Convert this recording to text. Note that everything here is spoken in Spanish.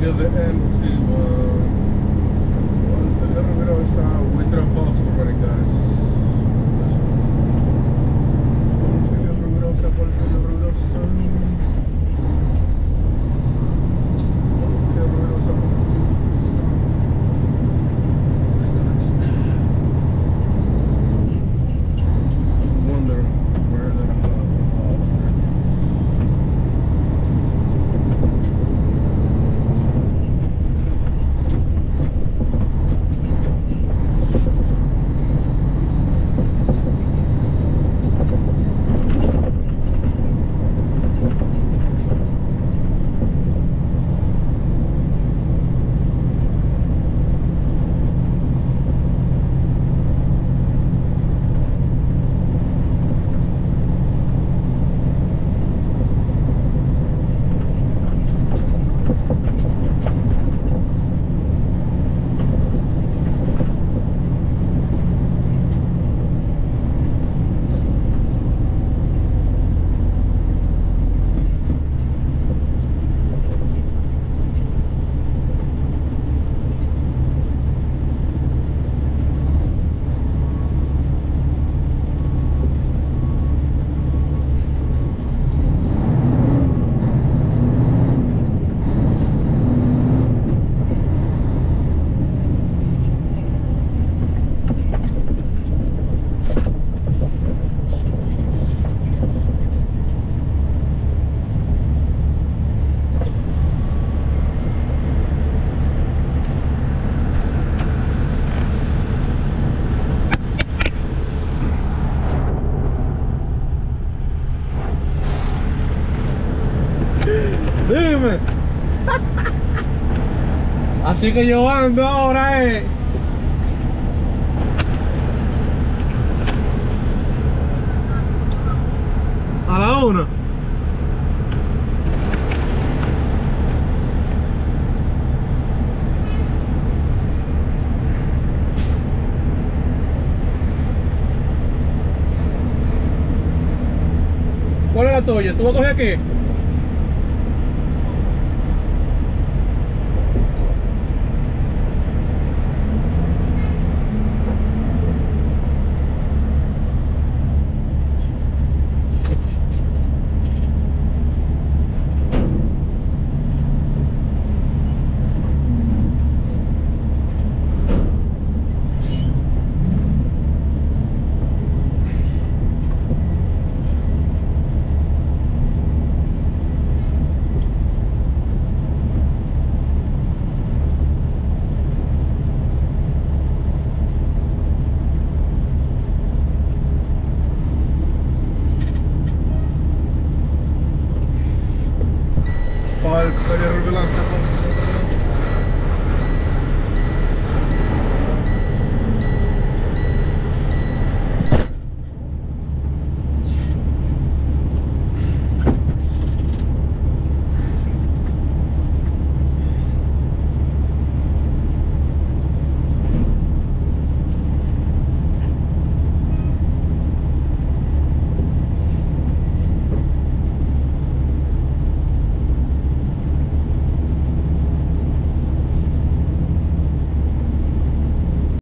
get the M2 Juan Felipe Rovirosa. We drop off already, guys. Let's go. Juan Felipe Rovirosa, Juan Felipe Rovirosa. Juan Felipe Rovirosa, Juan Felipe Rovirosa. Where's the next step? Wonder where the Dime. Así que yo ando ahora, a la 1. ¿Cuál es la tuya? ¿Tú vas a coger aquí? Para el Felipe Rovirosa.